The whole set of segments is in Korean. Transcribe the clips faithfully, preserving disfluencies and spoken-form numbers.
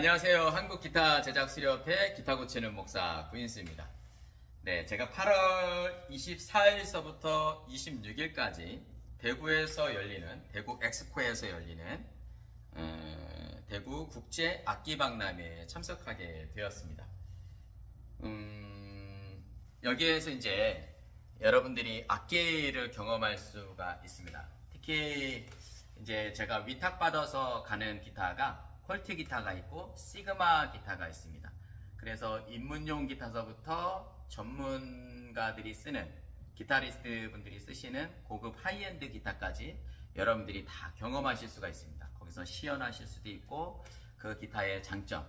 안녕하세요. 한국기타제작수료협회 기타 고치는 목사 구인수입니다. 네, 제가 팔월 이십사일서부터 이십육일까지 대구에서 열리는, 대구 엑스포에서 열리는 음, 대구 국제 악기박람회에 참석하게 되었습니다. 음, 여기에서 이제 여러분들이 악기를 경험할 수가 있습니다. 특히 이제 제가 위탁받아서 가는 기타가 콜트 기타가 있고 시그마 기타가 있습니다. 그래서 입문용 기타서부터 전문가들이 쓰는, 기타리스트 분들이 쓰시는 고급 하이엔드 기타까지 여러분들이 다 경험하실 수가 있습니다. 거기서 시연하실 수도 있고, 그 기타의 장점,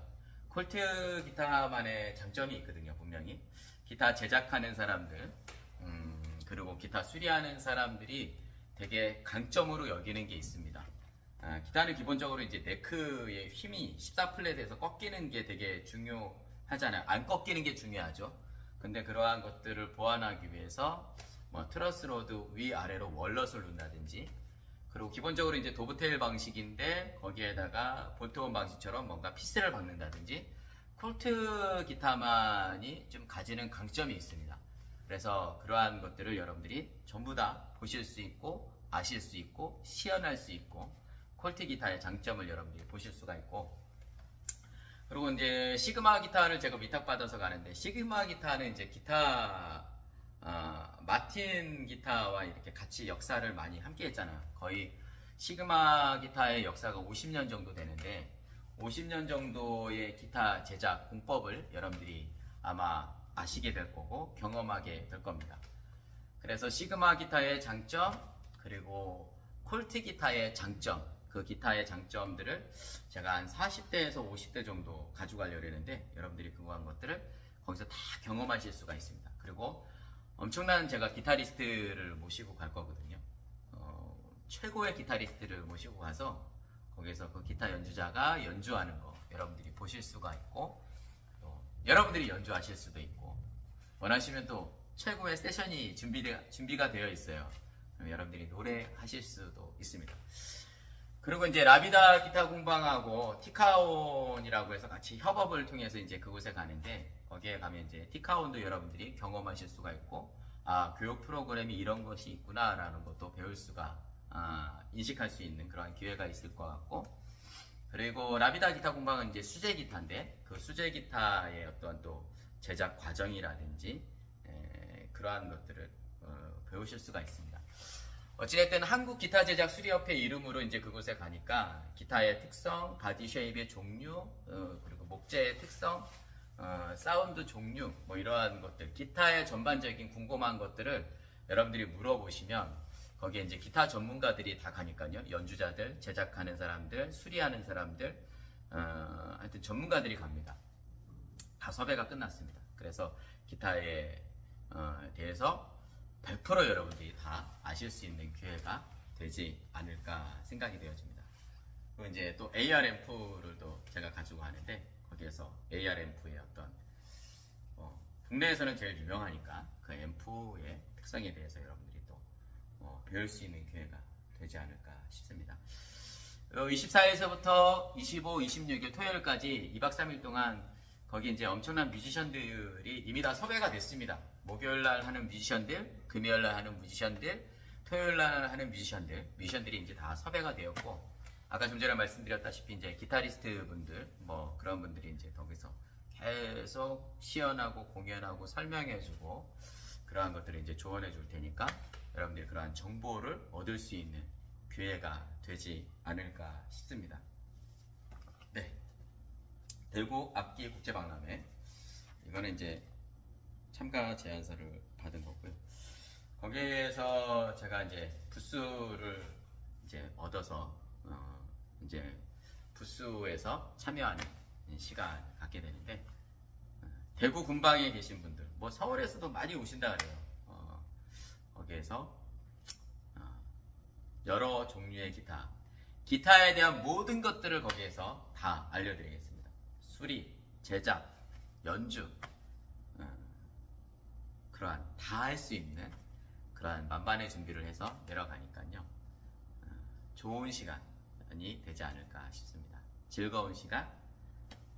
콜트 기타만의 장점이 있거든요. 분명히 기타 제작하는 사람들, 음, 그리고 기타 수리하는 사람들이 되게 강점으로 여기는 게 있습니다. 아, 기타는 기본적으로 이제 네크의 힘이 십사 플랫에서 꺾이는 게 되게 중요하잖아요. 안 꺾이는 게 중요하죠. 근데 그러한 것들을 보완하기 위해서 뭐 트러스 로드 위아래로 월넛을 놓는다든지, 그리고 기본적으로 이제 도브테일 방식인데 거기에다가 볼트온 방식처럼 뭔가 피스를 박는다든지, 콜트 기타만이 좀 가지는 강점이 있습니다. 그래서 그러한 것들을 여러분들이 전부 다 보실 수 있고, 아실 수 있고, 시연할 수 있고, 콜트 기타의 장점을 여러분들이 보실 수가 있고, 그리고 이제 시그마 기타를 제가 위탁받아서 가는데, 시그마 기타는 이제 기타 어, 마틴 기타와 이렇게 같이 역사를 많이 함께 했잖아요. 거의 시그마 기타의 역사가 오십 년 정도 되는데, 오십 년 정도의 기타 제작 공법을 여러분들이 아마 아시게 될 거고 경험하게 될 겁니다. 그래서 시그마 기타의 장점, 그리고 콜트 기타의 장점, 그 기타의 장점들을 제가 한 사십 대에서 오십 대 정도 가져가려고 했는데, 여러분들이 그거한 것들을 거기서 다 경험하실 수가 있습니다. 그리고 엄청난 제가 기타리스트를 모시고 갈 거거든요. 어, 최고의 기타리스트를 모시고 가서 거기서 그 기타 연주자가 연주하는 거 여러분들이 보실 수가 있고, 또 여러분들이 연주하실 수도 있고, 원하시면 또 최고의 세션이 준비되, 준비가 되어 있어요. 그럼 여러분들이 노래하실 수도 있습니다. 그리고 이제 라비다 기타 공방하고 티카온이라고 해서 같이 협업을 통해서 이제 그곳에 가는데, 거기에 가면 이제 티카온도 여러분들이 경험하실 수가 있고, 아, 교육 프로그램이 이런 것이 있구나 라는 것도 배울 수가, 아, 인식할 수 있는 그런 기회가 있을 것 같고, 그리고 라비다 기타 공방은 이제 수제 기타인데, 그 수제 기타의 어떤 또 제작 과정이라든지 에, 그러한 것들을 어, 배우실 수가 있습니다. 어찌됐든 한국기타제작수리협회 이름으로 이제 그곳에 가니까 기타의 특성, 바디 쉐입의 종류, 어, 그리고 목재의 특성, 어, 사운드 종류, 뭐 이러한 것들, 기타의 전반적인 궁금한 것들을 여러분들이 물어보시면 거기에 이제 기타 전문가들이 다 가니까요. 연주자들, 제작하는 사람들, 수리하는 사람들, 어, 하여튼 전문가들이 갑니다. 다 섭외가 끝났습니다. 그래서 기타에 어, 대해서 백 퍼센트 여러분들이 다 아실 수 있는 기회가 되지 않을까 생각이 되어집니다. 그리고 이제 또 에이알 앰프를 또 제가 가지고 가는데, 거기에서 에이알 앰프의 어떤 어, 국내에서는 제일 유명하니까 그 앰프의 특성에 대해서 여러분들이 또 어, 배울 수 있는 기회가 되지 않을까 싶습니다. 어, 이십사일서부터 이십오, 이십육일 토요일까지 이박 삼일 동안 거기 이제 엄청난 뮤지션들이 이미 다 섭외가 됐습니다. 목요일날 하는 뮤지션들, 금요일날 하는 뮤지션들, 토요일날 하는 뮤지션들, 뮤지션들이 이제 다 섭외가 되었고, 아까 좀 전에 말씀드렸다시피 이제 기타리스트 분들, 뭐 그런 분들이 이제 거기서 계속 시연하고 공연하고 설명해주고 그러한 것들을 이제 조언해 줄 테니까 여러분들이 그러한 정보를 얻을 수 있는 기회가 되지 않을까 싶습니다. 네. 대구 악기 국제박람회, 이거는 이제 참가 제안서를 받은 거고요. 거기에서 제가 이제 부스를 이제 얻어서 어 이제 부스에서 참여하는 시간을 갖게 되는데, 어 대구 근방에 계신 분들, 뭐 서울에서도 많이 오신다 그래요. 어 거기에서 어 여러 종류의 기타, 기타에 대한 모든 것들을 거기에서 다 알려드리겠습니다. 수리, 제작, 연주, 어, 그러한 다 할 수 있는 그러한 만반의 준비를 해서 내려가니까요. 어, 좋은 시간이 되지 않을까 싶습니다. 즐거운 시간,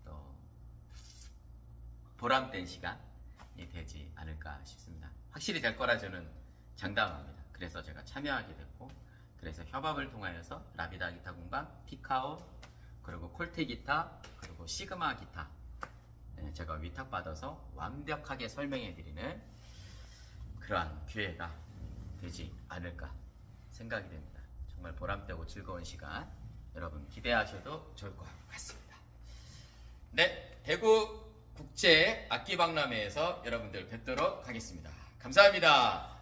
보람된 시간이 되지 않을까 싶습니다. 확실히 될 거라 저는 장담합니다. 그래서 제가 참여하게 됐고, 그래서 협업을 통하여서 라비다 기타 공방, 피카오, 그리고 콜테 기타, 그리고 시그마 기타, 제가 위탁받아서 완벽하게 설명해 드리는 그러한 기회가 되지 않을까 생각이 됩니다. 정말 보람되고 즐거운 시간 여러분 기대하셔도 좋을 것 같습니다. 네, 대구 국제 악기박람회에서 여러분들 뵙도록 하겠습니다. 감사합니다.